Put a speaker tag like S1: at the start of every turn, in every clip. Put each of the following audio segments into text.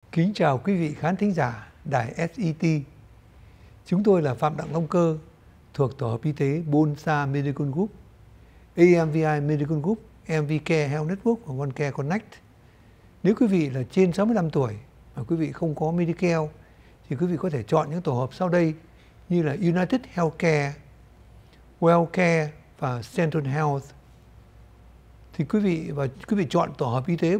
S1: Kính chào quý vị khán thính giả đài SET. Chúng tôi là Phạm Đặng Long Cơ thuộc tổ hợp y tế Bonsa Medical Group, AMVI Medical Group, MV Care Health Network và One Care Connect. Nếu quý vị là trên 65 tuổi mà quý vị không có Medicare thì quý vị có thể chọn những tổ hợp sau đây như là United Healthcare, Wellcare và Central Health. Thì quý vị chọn tổ hợp y tế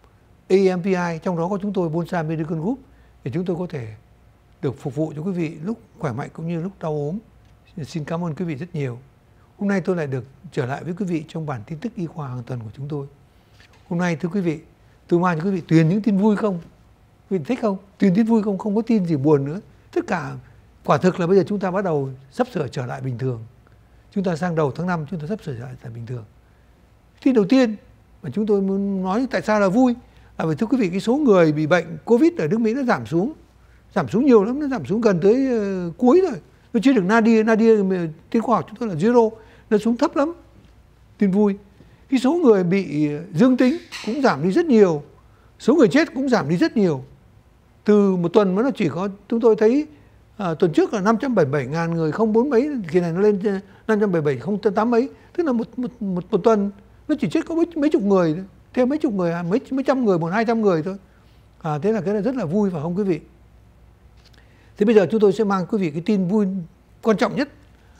S1: AMVI, trong đó có chúng tôi Bonsa Medical Group, để chúng tôi có thể được phục vụ cho quý vị lúc khỏe mạnh cũng như lúc đau ốm. Xin cảm ơn quý vị rất nhiều. Hôm nay tôi lại được trở lại với quý vị trong bản tin tức y khoa hàng tuần của chúng tôi. Hôm nay thưa quý vị, tôi mang cho quý vị truyền những tin vui không? Quý vị thích không? Truyền tin vui không? Không có tin gì buồn nữa. Tất cả quả thực là bây giờ chúng ta bắt đầu sắp sửa trở lại bình thường. Chúng ta sang đầu tháng 5 chúng ta sắp sửa trở lại bình thường. Tin đầu tiên mà chúng tôi muốn nói tại sao là vui là bởi thưa quý vị, cái số người bị bệnh Covid ở nước Mỹ nó giảm xuống nhiều lắm, nó giảm xuống gần tới cuối rồi. Nó chưa được nadir tin khoa học chúng tôi là zero, nó xuống thấp lắm. Tin vui. Cái số người bị dương tính cũng giảm đi rất nhiều, số người chết cũng giảm đi rất nhiều. Từ một tuần mà nó chỉ có, chúng tôi thấy tuần trước là 577.000 người không bốn mấy, kỳ này nó lên 577 không tám mấy, tức là một tuần nó chỉ chết có mấy chục người thôi. Thêm mấy chục người, mấy trăm người, 100-200 người thôi. Thế là cái này rất là vui phải không quý vị? Thế bây giờ chúng tôi sẽ mang quý vị cái tin vui quan trọng nhất.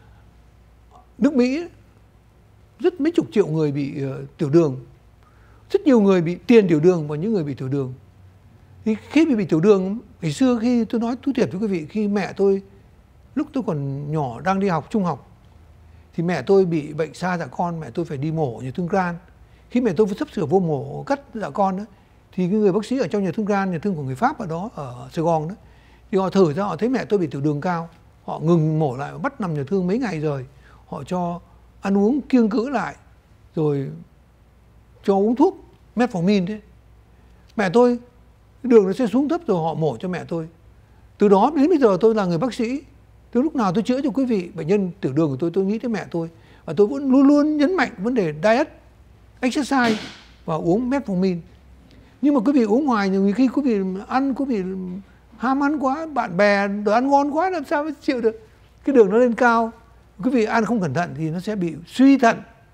S1: Nước Mỹ rất mấy chục triệu người bị tiểu đường. Rất nhiều người bị tiền tiểu đường và những người bị tiểu đường. Thì khi bị tiểu đường, ngày xưa khi tôi nói thú thiệt với quý vị, khi mẹ tôi, lúc tôi còn nhỏ đang đi học trung học, thì mẹ tôi bị bệnh sa dạ con, mẹ tôi phải đi mổ nhà thương gan. Khi mẹ tôi sắp sửa vô mổ cắt dạ con đó, thì cái người bác sĩ ở trong nhà thương gan, nhà thương của người Pháp ở đó, ở Sài Gòn đó, thì họ thử ra, họ thấy mẹ tôi bị tiểu đường cao, họ ngừng mổ lại, bắt nằm nhà thương mấy ngày rồi, họ cho ăn uống kiêng cữ lại, rồi cho uống thuốc metformin thế. Mẹ tôi đường nó sẽ xuống thấp, rồi họ mổ cho mẹ tôi. Từ đó đến bây giờ tôi là người bác sĩ, từ lúc nào tôi chữa cho quý vị bệnh nhân tiểu đường của tôi nghĩ tới mẹ tôi, và tôi vẫn luôn luôn nhấn mạnh vấn đề diet, exercise và uống metformin. Nhưng mà quý vị uống ngoài, nhiều khi quý vị ăn, quý vị ham ăn quá, bạn bè đồ ăn ngon quá, làm sao mới chịu được. Cái đường nó lên cao, quý vị ăn không cẩn thận thì nó sẽ bị suy thận.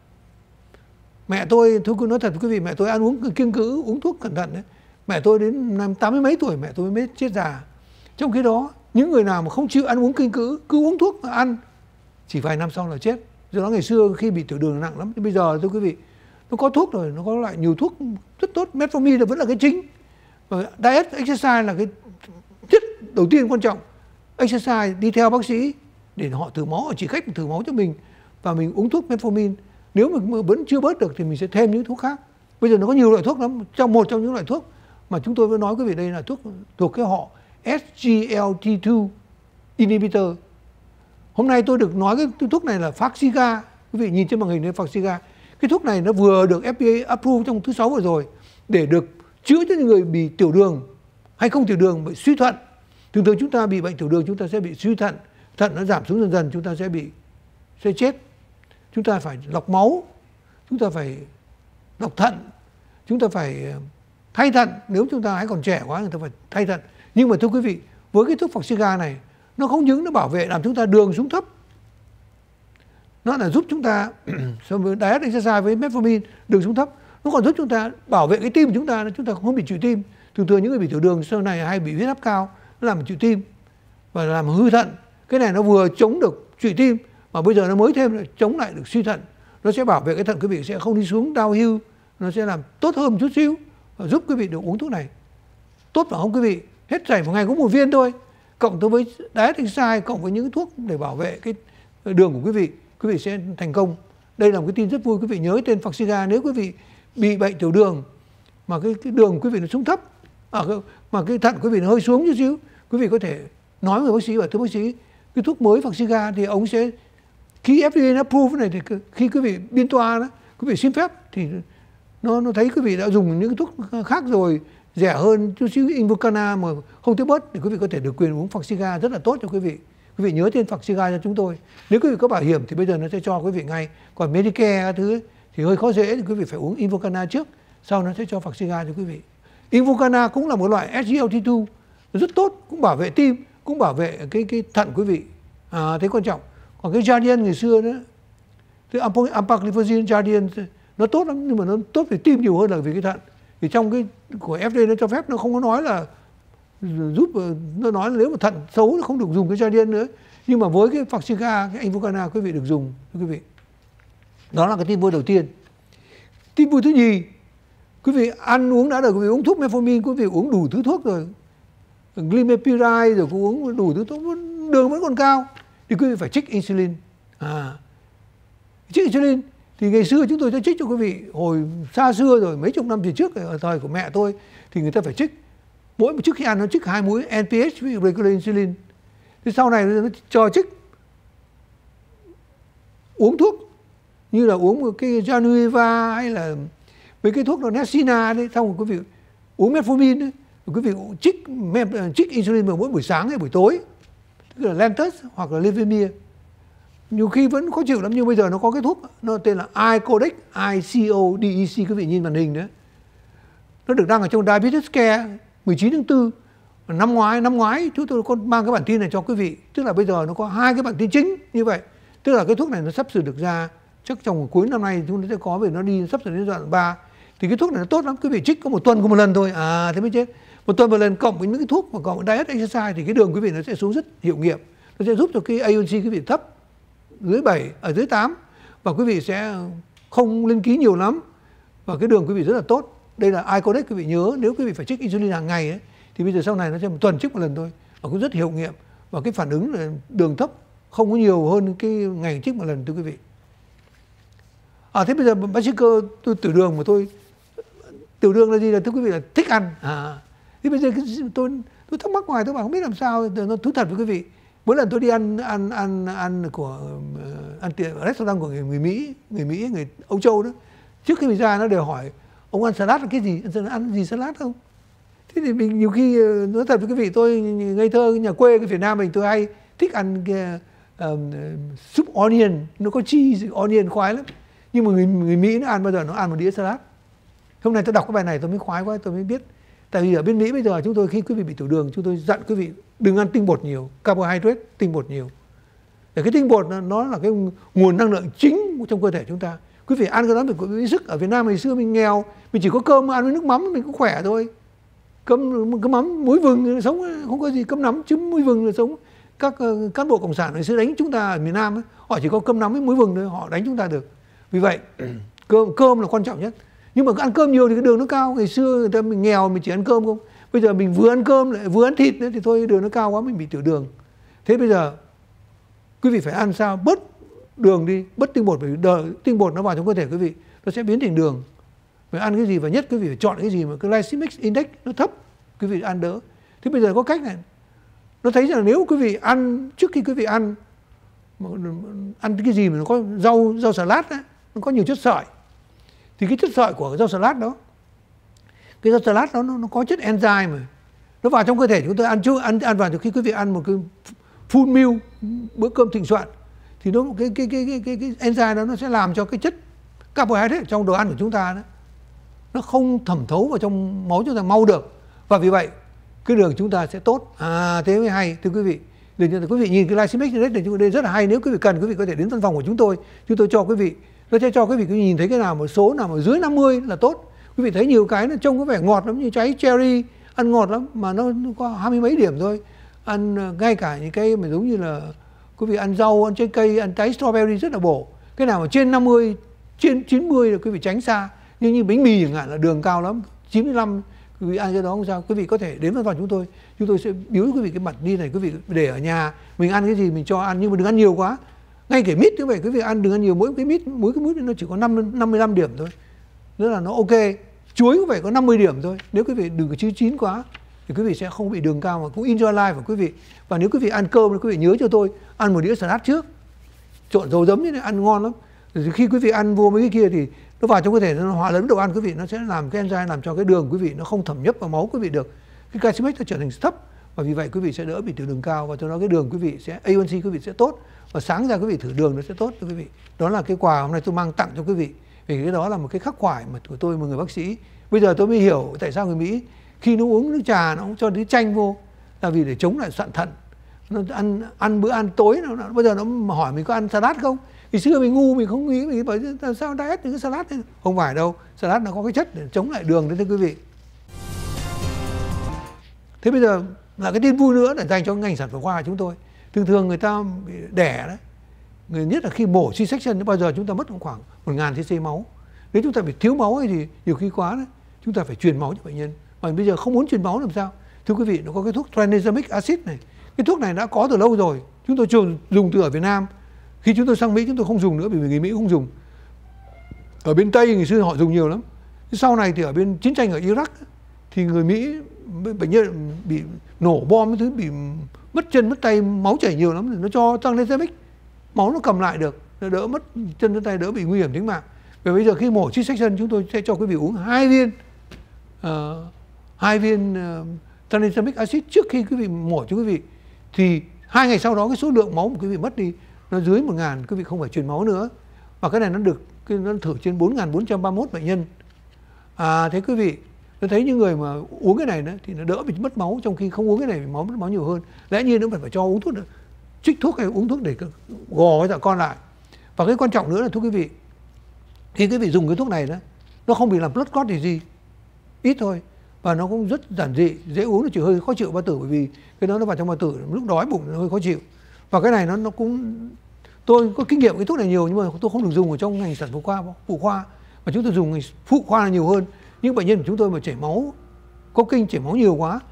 S1: Mẹ tôi, tôi nói thật với quý vị, mẹ tôi ăn uống kiêng cữ, uống thuốc cẩn thận đấy. Mẹ tôi đến năm 80 mấy tuổi mẹ tôi mới chết già. Trong khi đó, những người nào mà không chịu ăn uống kiêng cữ, cứ uống thuốc mà ăn, chỉ vài năm sau là chết. Do đó ngày xưa khi bị tiểu đường nặng lắm, bây giờ thưa quý vị, nó có thuốc rồi, nó có loại nhiều thuốc rất tốt, metformin là vẫn là cái chính. Và diet, exercise là cái chất đầu tiên quan trọng. Exercise, đi theo bác sĩ để họ thử máu, họ chỉ cách thử máu cho mình, và mình uống thuốc metformin. Nếu mà vẫn chưa bớt được thì mình sẽ thêm những thuốc khác. Bây giờ nó có nhiều loại thuốc lắm. Một trong những loại thuốc mà chúng tôi vừa nói quý vị đây là thuốc thuộc cái họ SGLT2 inhibitor. Hôm nay tôi được nói cái thuốc này là Farxiga. Quý vị nhìn trên màn hình đây, Farxiga. Cái thuốc này nó vừa được FDA approve trong thứ 6 vừa rồi để được chữa cho những người bị tiểu đường hay không tiểu đường, bị suy thận. Thường thường chúng ta bị bệnh tiểu đường chúng ta sẽ bị suy thận, thận nó giảm xuống dần dần, chúng ta sẽ chết. Chúng ta phải lọc máu, chúng ta phải lọc thận, chúng ta phải thay thận. Nếu chúng ta hãy còn trẻ quá, người ta phải thay thận. Nhưng mà thưa quý vị, với cái thuốc Farxiga này, nó không những nó bảo vệ làm chúng ta đường xuống thấp, nó là giúp chúng ta so với diet, exercise với metformin đường xuống thấp, nó còn giúp chúng ta bảo vệ cái tim của chúng ta không bị trụy tim. Thường thường những người bị tiểu đường sau này hay bị huyết áp cao, nó làm trụy tim và làm hư thận. Cái này nó vừa chống được trụy tim mà bây giờ nó mới thêm là chống lại được suy thận. Nó sẽ bảo vệ cái thận quý vị sẽ không đi xuống downhill, nó sẽ làm tốt hơn một chút xíu và giúp quý vị được uống thuốc này. Tốt phải không quý vị? Hết thảy một ngày có một viên thôi, cộng với diet, exercise, cộng với những thuốc để bảo vệ cái đường của quý vị sẽ thành công. Đây là một cái tin rất vui. Quý vị nhớ tên Farxiga. Nếu quý vị bị bệnh tiểu đường mà cái đường của quý vị nó xuống thấp, mà cái thận quý vị nó hơi xuống chút xíu, quý vị có thể nói với bác sĩ và thưa bác sĩ, cái thuốc mới Farxiga thì ông sẽ, khi FDA approve này thì khi quý vị biên toa đó, quý vị xin phép thì nó thấy quý vị đã dùng những cái thuốc khác rồi rẻ hơn chút xíu Invokana mà không tới bớt, thì quý vị có thể được quyền uống Farxiga rất là tốt cho quý vị. Quý vị nhớ tên Farxiga cho chúng tôi. Nếu quý vị có bảo hiểm thì bây giờ nó sẽ cho quý vị ngay. Còn Medicare các thứ thì hơi khó dễ thì quý vị phải uống Invokana trước, sau nó sẽ cho Farxiga cho quý vị. Invokana cũng là một loại SGLT2 rất tốt, cũng bảo vệ tim, cũng bảo vệ cái thận quý vị. Thế quan trọng. Còn cái Jardiance ngày xưa đó, cái Empagliflozin Jardiance nó tốt lắm, nhưng mà nó tốt về tim nhiều hơn là về cái thận. Thì trong cái của FDA nó cho phép, nó không có nói là giúp, nó nói là nếu mà thận xấu nó không được dùng cái Jardiance nữa. Nhưng mà với cái Farxiga, cái Invokana quý vị được dùng, quý vị. Đó là cái tin vui đầu tiên. Tin vui thứ nhì, quý vị ăn uống đã được, quý vị uống thuốc metformin, quý vị uống đủ thứ thuốc rồi, glimepiride rồi cũng uống đủ thứ thuốc, đường vẫn còn cao, thì quý vị phải trích insulin. Trích insulin thì ngày xưa chúng tôi đã trích cho quý vị, hồi xa xưa rồi, mấy chục năm về trước, ở thời của mẹ tôi thì người ta phải trích, mỗi một trước khi ăn nó trích 2 mũi NPH với regular insulin. Thì sau này nó cho trích uống thuốc như là uống một cái Januiva hay là mấy cái thuốc nó Nexina đấy, xong rồi quý vị uống metformin đấy, quý vị trích insulin vào mỗi buổi sáng hay buổi tối, tức là Lantus hoặc là Levemir. Nhiều khi vẫn khó chịu lắm, nhưng bây giờ nó có cái thuốc nó tên là Icodex, ICODEC, quý vị nhìn màn hình đấy. Nó được đăng ở trong Diabetes Care 19 tháng 4. Năm ngoái chúng tôi có mang cái bản tin này cho quý vị, tức là bây giờ nó có 2 cái bản tin chính như vậy. Tức là cái thuốc này nó sắp sửa được ra, chắc trong cuối năm nay chúng ta sẽ có, về nó đi sắp sửa đến giai đoạn 3. Thì cái thuốc này nó tốt lắm, quý vị trích có 1 tuần có 1 lần thôi, thế mới chết. 1 tuần 1 lần cộng với những cái thuốc mà cộng diet exercise thì cái đường quý vị nó sẽ xuống rất hiệu nghiệm. Nó sẽ giúp cho cái A1C quý vị thấp, dưới 7, ở dưới 8, và quý vị sẽ không lên ký nhiều lắm, và cái đường quý vị rất là tốt. Đây là Icodex, quý vị nhớ, nếu quý vị phải trích insulin hàng ngày ấy, thì bây giờ sau này nó sẽ 1 tuần trích 1 lần thôi, và cũng rất hiệu nghiệm, và cái phản ứng là đường thấp không có nhiều hơn cái ngày trích 1 lần, thưa quý vị. Thế bây giờ bác sĩ Cơ, tôi tiểu đường mà tôi, tiểu đường là gì, là thưa quý vị là thích ăn. Thì bây giờ tôi thắc mắc ngoài, tôi bảo không biết làm sao, nó thú thật với quý vị. Mỗi lần tôi đi ăn restaurant của người Mỹ, người Âu Châu đó, trước khi mình ra nó đều hỏi ông ăn salad là cái gì, ăn gì salad không? Thế thì mình nhiều khi nói thật với quý vị, tôi ngây thơ nhà quê cái Việt Nam mình, tôi hay thích ăn cái soup onion, nó có cheese onion khoái lắm. Nhưng mà người Mỹ nó ăn bao giờ nó ăn một đĩa salad. Hôm nay tôi đọc cái bài này tôi mới khoái quá, tôi mới biết. Tại vì ở bên Mỹ bây giờ chúng tôi, khi quý vị bị tiểu đường, chúng tôi dặn quý vị đừng ăn tinh bột nhiều, carbohydrate, tinh bột nhiều. Để cái tinh bột nó là cái nguồn năng lượng chính trong cơ thể chúng ta. Quý vị ăn cái đó mình có biết sức. Ở Việt Nam ngày xưa mình nghèo, mình chỉ có cơm ăn với nước mắm mình cũng khỏe thôi. Cơm mắm muối vừng sống không có gì, cơm nắm trứng muối vừng là sống. Các cán bộ cộng sản ngày xưa đánh chúng ta ở miền Nam ấy, họ chỉ có cơm nắm với muối vừng thôi, họ đánh chúng ta được. Vì vậy cơm là quan trọng nhất. Nhưng mà ăn cơm nhiều thì cái đường nó cao. Ngày xưa người ta mình nghèo mình chỉ ăn cơm không. Bây giờ mình vừa ăn cơm lại vừa ăn thịt nữa thì thôi đường nó cao quá, mình bị tiểu đường. Thế bây giờ quý vị phải ăn sao bớt đường đi, bớt tinh bột, bởi vì tinh bột nó vào trong cơ thể quý vị nó sẽ biến thành đường. Phải ăn cái gì, và nhất quý vị phải chọn cái gì mà cái glycemic index nó thấp, quý vị ăn đỡ. Thế bây giờ có cách này, nó thấy rằng là nếu quý vị ăn, trước khi quý vị ăn cái gì mà nó có rau salad ấy, nó có nhiều chất sợi, thì cái chất sợi của rau salad đó, cái rau salad đó nó có chất enzyme mà nó vào trong cơ thể chúng ta ăn vào. Từ khi quý vị ăn một cái full meal, bữa cơm thịnh soạn, thì nó cái enzyme đó nó sẽ làm cho cái chất carbohydrate trong đồ ăn của chúng ta đó, nó không thẩm thấu vào trong máu chúng ta mau được, và vì vậy cái đường chúng ta sẽ tốt. Thế mới hay, thưa quý vị. Quý vị nhìn cái glycemic index này chúng tôi rất là hay. Nếu quý vị cần, quý vị có thể đến văn phòng của chúng tôi cho quý vị, nó sẽ cho quý vị nhìn thấy cái nào một số nào mà dưới 50 là tốt. Quý vị thấy nhiều cái nó trông có vẻ ngọt lắm, như trái cherry ăn ngọt lắm mà nó có 20 mấy điểm thôi. Ăn ngay cả những cái mà giống như là quý vị ăn rau, ăn trái cây, ăn trái strawberry rất là bổ. Cái nào mà trên 50, trên 90 là quý vị tránh xa. Nhưng như bánh mì chẳng hạn là đường cao lắm, 95, quý vị ăn cái đó không sao. Quý vị có thể đến văn phòng chúng tôi sẽ biếu quý vị cái bản đi này, quý vị để ở nhà, mình ăn cái gì mình cho ăn, nhưng mà đừng ăn nhiều quá. Ngay cả mít như vậy, quý vị ăn đừng ăn nhiều, mỗi cái mít nó chỉ có 55 điểm thôi, nữa là nó ok. Chuối cũng phải có 50 điểm thôi. Nếu quý vị đừng có chứ chín quá thì quý vị sẽ không bị đường cao, mà cũng enjoy life của quý vị. Và nếu quý vị ăn cơm, quý vị nhớ cho tôi ăn một đĩa salad trước, trộn dầu giấm như này ăn ngon lắm. Rồi khi quý vị ăn vô mấy cái kia thì nó vào trong cơ thể, nó hòa lẫn đồ ăn quý vị, nó sẽ làm cái enzyme làm cho cái đường quý vị nó không thẩm nhập vào máu quý vị được. Cái glycemic nó trở thành thấp, và vì vậy quý vị sẽ đỡ bị tiểu đường cao, và cho nó cái đường quý vị sẽ A1C quý vị sẽ tốt, và sáng ra quý vị thử đường nó sẽ tốt cho quý vị. Đó là cái quà hôm nay tôi mang tặng cho quý vị. Vì cái đó là một cái khắc khoải mà của tôi, một người bác sĩ. Bây giờ tôi mới hiểu tại sao người Mỹ khi nó uống nước trà nó cũng cho tí chanh vô, là vì để chống lại soạn thận. Nó ăn bữa ăn tối bây giờ nó hỏi mình có ăn salad không. Ngày xưa mình ngu, mình không nghĩ, mình bảo sao diet những cái salad ấy. Không phải đâu, salad nó có cái chất để chống lại đường đấy thưa quý vị. Thế bây giờ là cái tin vui nữa để dành cho ngành sản phẩm khoa chúng tôi. Thường thường người ta bị đẻ đấy, người nhất là khi mổ C-section bao giờ chúng ta mất khoảng 1000 cc máu. Nếu chúng ta bị thiếu máu ấy thì nhiều khi quá đấy, chúng ta phải truyền máu cho bệnh nhân. Mà bây giờ không muốn truyền máu làm sao? Thưa quý vị, nó có cái thuốc tranexamic acid này. Cái thuốc này đã có từ lâu rồi, chúng tôi dùng từ ở Việt Nam. Khi chúng tôi sang Mỹ chúng tôi không dùng nữa vì người Mỹ không dùng. Ở bên Tây ngày xưa họ dùng nhiều lắm. Sau này thì ở bên chiến tranh ở Iraq thì người Mỹ bệnh nhân bị nổ bom cái thứ, bị mất chân mất tay, máu chảy nhiều lắm, nó cho tranexamic, máu nó cầm lại được, nó đỡ mất chân mất tay, đỡ bị nguy hiểm tính mạng. Và bây giờ khi mổ C-section chúng tôi sẽ cho quý vị uống 2 viên tranexamic acid trước khi quý vị mổ cho quý vị. Thì 2 ngày sau đó cái số lượng máu của quý vị mất đi nó dưới 1000, quý vị không phải truyền máu nữa. Và cái này nó thử trên 4431 bệnh nhân. Thế quý vị, tôi thấy những người mà uống cái này đó, thì nó đỡ bị mất máu, trong khi không uống cái này thì mất máu nhiều hơn. Lẽ nhiên nó phải cho uống thuốc, trích thuốc hay uống thuốc để gò cái dạ con lại. Và cái quan trọng nữa là thưa quý vị, khi quý vị dùng cái thuốc này đó, nó không bị làm blood clot gì, ít thôi. Và nó cũng rất giản dị, dễ uống, nó chỉ hơi khó chịu bao tử, bởi vì cái đó nó vào trong bao tử, lúc đói bụng nó hơi khó chịu. Và cái này nó cũng, tôi có kinh nghiệm cái thuốc này nhiều, nhưng mà tôi không được dùng ở trong ngành sản phẩm khoa, phụ khoa, mà chúng tôi dùng ngành phụ khoa là nhiều hơn. Những bệnh nhân của chúng tôi mà chảy máu, có kinh chảy máu nhiều quá,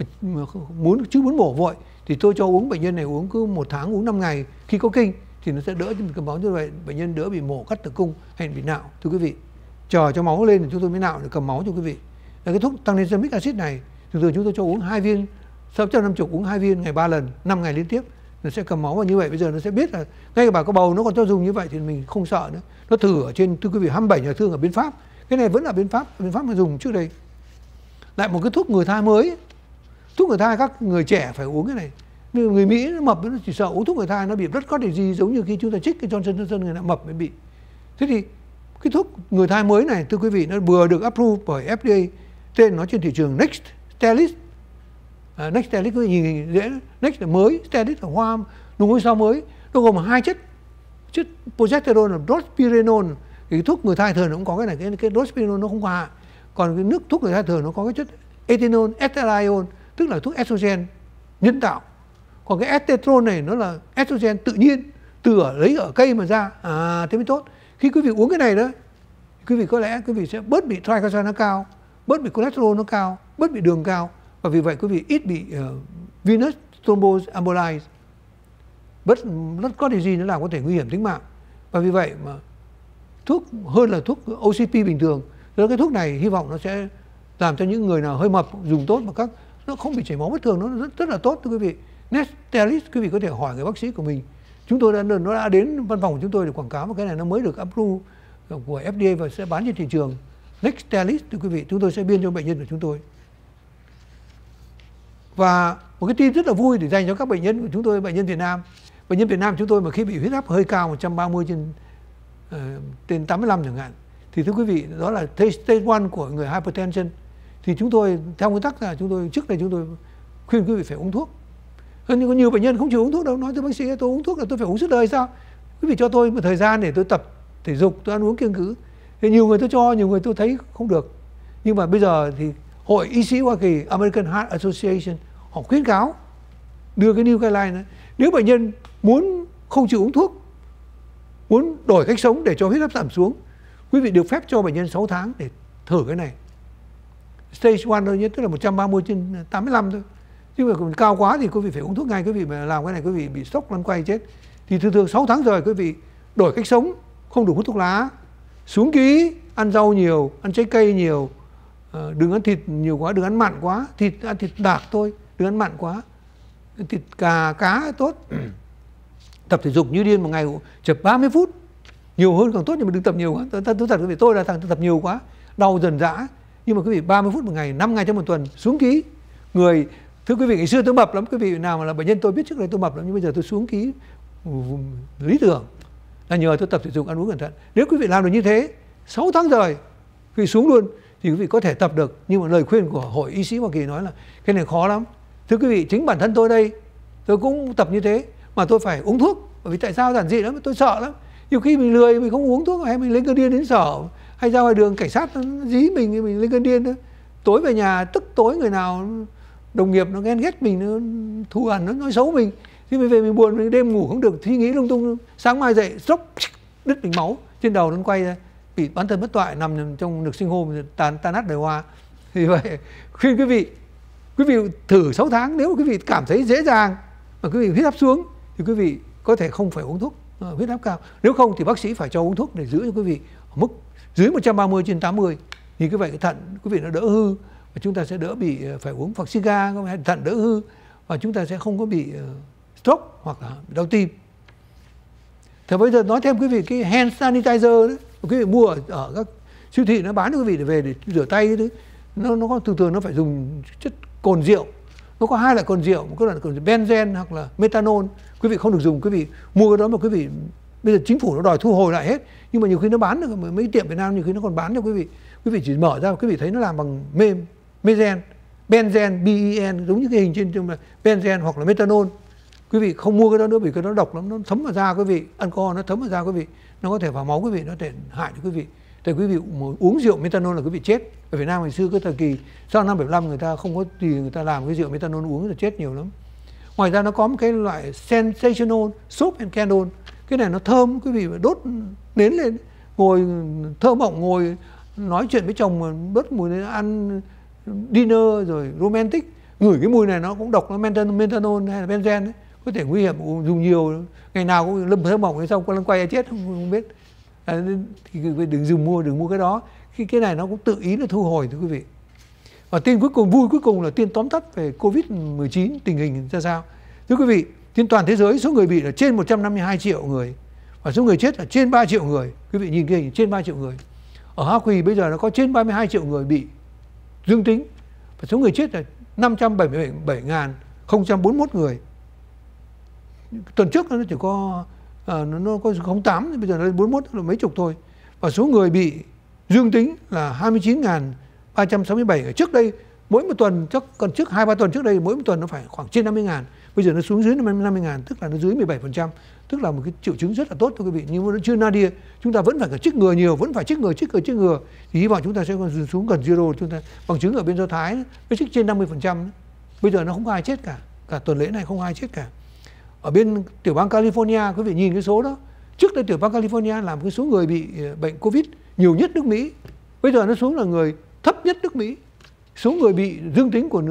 S1: muốn mổ vội, thì tôi cho uống, bệnh nhân này uống cứ 1 tháng uống 5 ngày, khi có kinh thì nó sẽ đỡ cầm máu, như vậy bệnh nhân đỡ bị mổ cắt tử cung hay bị nạo. Thưa quý vị, chờ cho máu lên thì chúng tôi mới nạo để cầm máu cho quý vị. Cái thuốc tranexamic acid này thường thường chúng tôi cho uống 2 viên, 650 uống 2 viên ngày 3 lần, 5 ngày liên tiếp, nó sẽ cầm máu. Và như vậy bây giờ nó sẽ biết là ngay cả bà có bầu nó còn cho dùng như vậy thì mình không sợ nữa. Nó thử ở trên, thưa quý vị, 27 nhà thương ở bên Pháp. Cái này vẫn là bên Pháp mà dùng trước đây. Lại một cái thuốc người thai mới, thuốc người thai các người trẻ phải uống cái này. Người Mỹ nó mập, nó chỉ sợ uống thuốc người thai nó bị blood clot gì, giống như khi chúng ta trích cái Johnson người ta mập mới bị. Thế thì cái thuốc người thai mới này thưa quý vị, nó vừa được approve bởi FDA, tên nó trên thị trường Nextstellis. Nextstellis quý vị nhìn dễ, Next là mới, Stellis là hoa nung ngôi sao mới. Nó gồm 2 chất progesterone và drospirenone. Cái thuốc người thai thường nó cũng có cái này, cái drospirenone nó không hòa. Còn cái nước thuốc người thai thường nó có cái chất ethanol, estradiol, tức là thuốc estrogen nhân tạo. Còn cái estetrol này nó là estrogen tự nhiên, lấy ở cây mà ra. Thế mới tốt. Khi quý vị uống cái này đó, quý vị có lẽ quý vị sẽ bớt bị triglyceride nó cao, bớt bị cholesterol nó cao, bớt bị đường cao, và vì vậy quý vị ít bị venous thromboembolize, bớt có gì nó làm có thể nguy hiểm tính mạng. Và vì vậy mà thuốc hơn là thuốc OCP bình thường. Thế cái thuốc này hy vọng nó sẽ làm cho những người nào hơi mập dùng tốt, mà nó không bị chảy máu bất thường, nó rất là tốt thưa quý vị. Nextstellis, quý vị có thể hỏi người bác sĩ của mình. Chúng tôi nó đã đến văn phòng của chúng tôi để quảng cáo, và cái này nó mới được approve của FDA và sẽ bán trên thị trường. Nextstellis thưa quý vị, chúng tôi sẽ biên cho bệnh nhân của chúng tôi. Và một cái tin rất là vui để dành cho các bệnh nhân của chúng tôi, bệnh nhân Việt Nam. Bệnh nhân Việt Nam chúng tôi mà khi bị huyết áp hơi cao 130/85 chẳng hạn, thì thưa quý vị, đó là stage 1 của người hypertension. Thì chúng tôi theo nguyên tắc là trước đây chúng tôi khuyên quý vị phải uống thuốc. Nhưng có nhiều bệnh nhân không chịu uống thuốc đâu, nói tôi bác sĩ tôi uống thuốc là tôi phải uống suốt đời sao? Quý vị cho tôi một thời gian để tôi tập thể dục, tôi ăn uống kiêng cữ. Thì nhiều người tôi cho, nhiều người tôi thấy không được. Nhưng mà bây giờ thì Hội Y sĩ Hoa Kỳ, American Heart Association, họ khuyến cáo đưa cái new guideline này. Nếu bệnh nhân muốn không chịu uống thuốc, muốn đổi cách sống để cho huyết áp giảm xuống, quý vị được phép cho bệnh nhân 6 tháng để thử cái này. Stage 1 thôi nhé, tức là 130/85 thôi. Nhưng mà còn cao quá thì quý vị phải uống thuốc ngay. Quý vị mà làm cái này quý vị bị sốc lăn quay chết. Thì thường 6 tháng rồi quý vị đổi cách sống, không được hút thuốc lá, xuống ký, ăn rau nhiều, ăn trái cây nhiều, đừng ăn thịt nhiều quá, đừng ăn mặn quá, ăn thịt đạc thôi, đừng ăn mặn quá, thịt cá tốt. Tập thể dục như điên, một ngày chập 30 phút, nhiều hơn càng tốt, nhưng mà đừng tập nhiều quá. Tôi thật quý vị, tôi là thằng tập nhiều quá, đau dần dã. Nhưng mà quý vị 30 phút một ngày, 5 ngày trong một tuần, xuống ký. Thưa quý vị, ngày xưa tôi mập lắm, quý vị nào mà là bệnh nhân tôi biết trước đây tôi mập lắm, nhưng bây giờ tôi xuống ký lý tưởng là nhờ tôi tập thể dục, ăn uống cẩn thận. Nếu quý vị làm được như thế, 6 tháng rồi, quý vị xuống luôn. thì quý vị có thể tập được. Nhưng mà lời khuyên của Hội Y sĩ Hoa Kỳ nói là cái này khó lắm. Thưa quý vị, chính bản thân tôi đây, tôi cũng tập như thế mà tôi phải uống thuốc. Bởi vì tại sao? Giản dị lắm, tôi sợ lắm. Nhiều khi mình lười, mình không uống thuốc, hay mình lên cơn điên đến sở, hay ra ngoài đường cảnh sát nó dí mình lên cơn điên nữa. Tối về nhà tức tối, người nào đồng nghiệp nó ghen ghét mình, nó thù hằn, nó nói xấu mình, thì mình về mình buồn, mình đêm ngủ không được, suy nghĩ lung tung, sáng mai dậy sốc đứt mình máu trên đầu, nó quay ra bị bán thân bất toại, nằm trong nước sinh hôm, tan nát đời hoa. Vì vậy khuyên quý vị thử 6 tháng, nếu quý vị cảm thấy dễ dàng mà quý vị huyết áp xuống thì quý vị có thể không phải uống thuốc huyết áp cao. Nếu không thì bác sĩ phải cho uống thuốc để giữ cho quý vị ở mức dưới 130/80, thì như vậy cái thận quý vị nó đỡ hư và chúng ta sẽ đỡ bị phải uống Farxiga, thận đỡ hư và chúng ta sẽ không có bị stroke hoặc là đau tim. Thì bây giờ nói thêm quý vị, cái hand sanitizer đấy, quý vị mua ở các siêu thị nó bán cho quý vị để về để rửa tay đấy. Nó có thường nó phải dùng chất cồn rượu. Nó có 2 loại cồn rượu, một cái loại cồn benzen hoặc là methanol. Quý vị không được dùng, quý vị mua cái đó mà quý vị bây giờ chính phủ nó đòi thu hồi lại hết. Nhưng mà nhiều khi nó bán được, mấy tiệm Việt Nam nhiều khi nó còn bán cho quý vị. Quý vị chỉ mở ra quý vị thấy nó làm bằng benzen, ben, giống như cái hình trên benzen hoặc là methanol. Quý vị không mua cái đó nữa vì cái đó độc lắm, nó thấm vào da quý vị, alcohol nó thấm vào da quý vị, nó có thể vào máu quý vị, nó có thể hại cho quý vị. Thì quý vị uống rượu methanol là quý vị chết. Ở Việt Nam ngày xưa cái thời kỳ sau năm 75 người ta không có gì, người ta làm cái rượu methanol uống là chết nhiều lắm. Ngoài ra nó có một cái loại sensational soap and candle. Cái này nó thơm, quý vị đốt nến lên, ngồi thơ mộng, ngồi nói chuyện với chồng, đốt mùi này, ăn dinner rồi romantic, ngửi cái mùi này nó cũng độc, nó methanol hay là benzen ấy. Có thể nguy hiểm, dùng nhiều ngày nào cũng lâm thơ mộng, xong con quay chết không biết. Thì đừng mua cái đó. Cái này nó cũng tự ý nó thu hồi, thưa quý vị. Và tin cuối cùng, vui cuối cùng là tin tóm tắt về Covid-19 tình hình ra sao. Thưa quý vị, trên toàn thế giới số người bị là trên 152 triệu người và số người chết là trên 3 triệu người. Quý vị nhìn cái hình trên 3 triệu người. Ở Hoa Kỳ bây giờ nó có trên 32 triệu người bị dương tính và số người chết là 577.041 người. Tuần trước nó chỉ có nó có 08, bây giờ nó lên 41 là mấy chục thôi. Và số người bị dương tính là 29.367. Trước đây mỗi một tuần, còn trước 2-3 tuần trước đây mỗi một tuần nó phải khoảng trên 50.000. Bây giờ nó xuống dưới 50.000, tức là nó dưới 17%, tức là một cái triệu chứng rất là tốt thưa quý vị. Nhưng mà nó chưa nadir, chúng ta vẫn phải trích ngừa nhiều, vẫn phải trích ngừa. Thì hy vọng chúng ta sẽ còn xuống gần zero. Chúng ta bằng chứng ở bên Do Thái nó trích trên 50%. Bây giờ nó không có ai chết cả tuần lễ này không ai chết cả. Ở bên tiểu bang California, quý vị nhìn cái số đó. Trước đây tiểu bang California làm cái số người bị bệnh Covid nhiều nhất nước Mỹ. Bây giờ nó xuống là người thấp nhất nước Mỹ. Số người bị dương tính của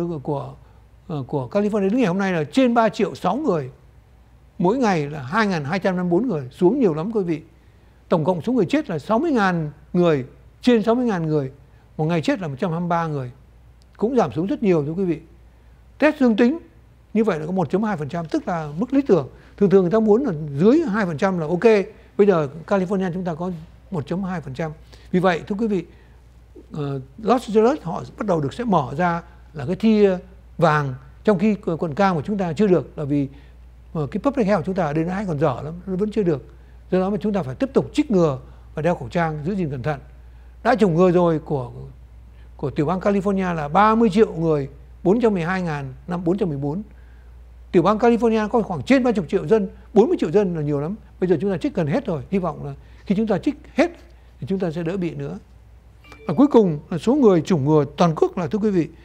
S1: California đến ngày hôm nay là trên 3,6 triệu người. Mỗi ngày là 2.254 người, xuống nhiều lắm quý vị. Tổng cộng số người chết là 60.000 người, trên 60.000 người. Một ngày chết là 123 người. Cũng giảm xuống rất nhiều thưa quý vị. Test dương tính như vậy là có 1,2%, tức là mức lý tưởng. Thường người ta muốn là dưới 2% là ok. Bây giờ California chúng ta có 1,2%. Vì vậy thưa quý vị, Los Angeles họ bắt đầu sẽ mở ra là cái thi vàng, trong khi quận cam của chúng ta chưa được, là vì cái public health chúng ta ở đây nó hay còn dở lắm, nó vẫn chưa được. Do đó mà chúng ta phải tiếp tục trích ngừa và đeo khẩu trang, giữ gìn cẩn thận. Đã chủng ngừa rồi của tiểu bang California là 30 triệu người, 412.000 năm 414. Tiểu bang California có khoảng trên 30 triệu dân, 40 triệu dân là nhiều lắm. Bây giờ chúng ta trích gần hết rồi, hy vọng là khi chúng ta trích hết thì chúng ta sẽ đỡ bị nữa. Và cuối cùng là số người chủng ngừa toàn quốc là thưa quý vị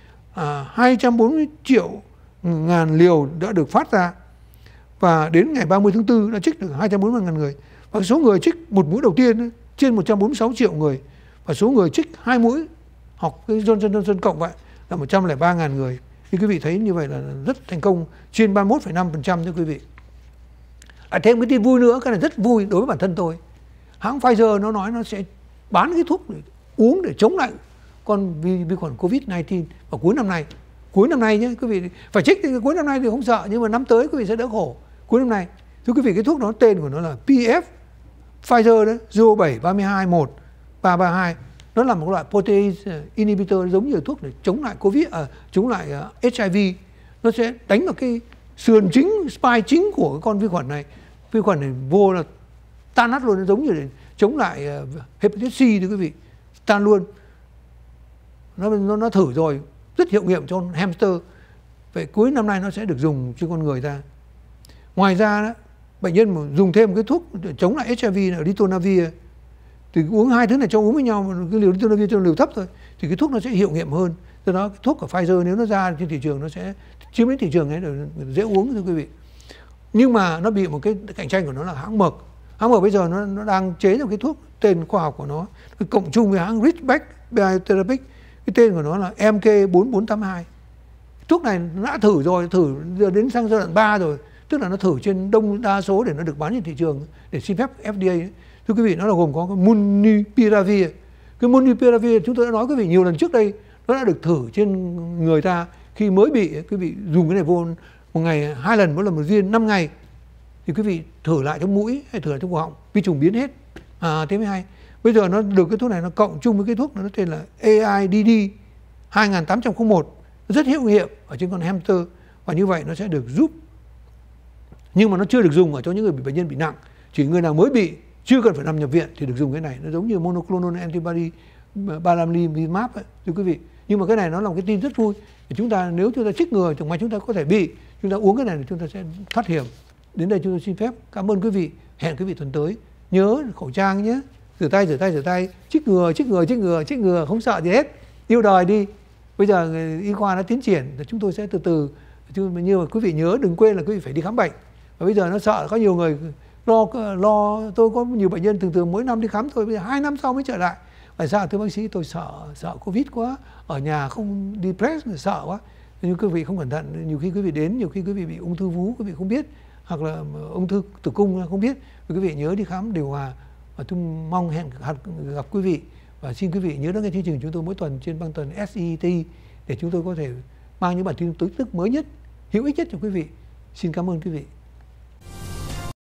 S1: 240 triệu ngàn liều đã được phát ra. Và đến ngày 30 tháng 4 đã trích được 240.000 người. Và số người trích một mũi đầu tiên trên 146 triệu người. Và số người trích 2 mũi hoặc cái Johnson cộng vậy là 103.000 người. Thì quý vị thấy như vậy là rất thành công, trên 31,5% thưa quý vị. Thêm cái tin vui nữa, cái này rất vui đối với bản thân tôi. Hãng Pfizer nó nói nó sẽ bán cái thuốc để uống để chống lại con vi khuẩn Covid-19 vào cuối năm nay. Cuối năm nay nhé, quý vị phải trích thì cuối năm nay thì không sợ, nhưng mà năm tới quý vị sẽ đỡ khổ. Cuối năm nay, thưa quý vị, cái thuốc đó tên của nó là PF Pfizer đó, Ro7321332. Nó là một loại protease inhibitor, giống như thuốc để chống lại Covid, chống lại HIV. Nó sẽ đánh vào cái sườn chính, spike chính của cái con vi khuẩn này. Vi khuẩn này vô là tan nát luôn, nó giống như để chống lại hepatitis C thưa quý vị, tan luôn. nó thử rồi, rất hiệu nghiệm cho hamster. Vậy cuối năm nay nó sẽ được dùng trên con người ta. Ngoài ra đó, bệnh nhân mà dùng thêm một cái thuốc chống lại HIV là ritonavir, thì uống hai thứ này cho uống với nhau, cái liều ritonavir cho liều thấp thôi, thì cái thuốc nó sẽ hiệu nghiệm hơn. Do đó cái thuốc của Pfizer nếu nó ra trên thị trường nó sẽ chiếm lĩnh thị trường ấy, dễ uống thưa quý vị. Nhưng mà nó bị một cái cạnh tranh của nó là hãng Merck. Hãng Merck bây giờ nó đang chế ra cái thuốc, tên khoa học của nó cộng chung với hãng Ridgeback Biotherapeutics, cái tên của nó là MK4482. Thuốc này nó đã thử rồi, thử đến sang giai đoạn 3 rồi, tức là nó thử trên đông đa số để nó được bán trên thị trường để xin phép FDA. Thưa quý vị, nó là gồm có cái Molnupiravir. Cái Molnupiravir chúng tôi đã nói quý vị nhiều lần trước đây, nó đã được thử trên người ta khi mới bị quý vị dùng cái này vô một ngày 2 lần, mỗi lần một viên 5 ngày, thì quý vị thử lại trong mũi hay thử lại trong cổ họng, vi trùng biến hết. Thế mới hay. Bây giờ nó được cái thuốc này nó cộng chung với cái thuốc nó tên là AIDD 2801, rất hữu hiệu ở trên con hamster, và như vậy nó sẽ được giúp. Nhưng mà nó chưa được dùng ở cho những người bị bệnh nhân bị nặng, chỉ người nào mới bị chưa cần phải nằm nhập viện thì được dùng cái này. Nó giống như monoclonal antibody bamlanivimab ấy, thưa quý vị. Nhưng mà cái này nó là một cái tin rất vui. Chúng ta nếu chúng ta chích ngừa, chẳng may chúng ta có thể bị, chúng ta uống cái này thì chúng ta sẽ thoát hiểm. Đến đây chúng tôi xin phép cảm ơn quý vị. Hẹn quý vị tuần tới. Nhớ khẩu trang nhé. Rửa tay, chích ngừa, không sợ gì hết. Yêu đời đi. Bây giờ y khoa đã tiến triển, chúng tôi sẽ từ từ. Nhưng mà quý vị nhớ đừng quên là quý vị phải đi khám bệnh. Và bây giờ nó sợ, có nhiều người lo. Tôi có nhiều bệnh nhân thường mỗi năm đi khám thôi, bây giờ 2 năm sau mới trở lại. Tại sao thưa bác sĩ? Tôi sợ Covid quá, ở nhà không depressed, sợ quá. Nhưng quý vị không cẩn thận, nhiều khi quý vị đến, nhiều khi quý vị bị ung thư vú, quý vị không biết, hoặc là ung thư tử cung không biết. Quý vị nhớ đi khám điều hòa. Và tôi mong gặp quý vị, và xin quý vị nhớ đăng ký chương trình chúng tôi mỗi tuần trên băng tần SET để chúng tôi có thể mang những bản tin tức mới nhất, hữu ích nhất cho quý vị. Xin cảm ơn quý vị.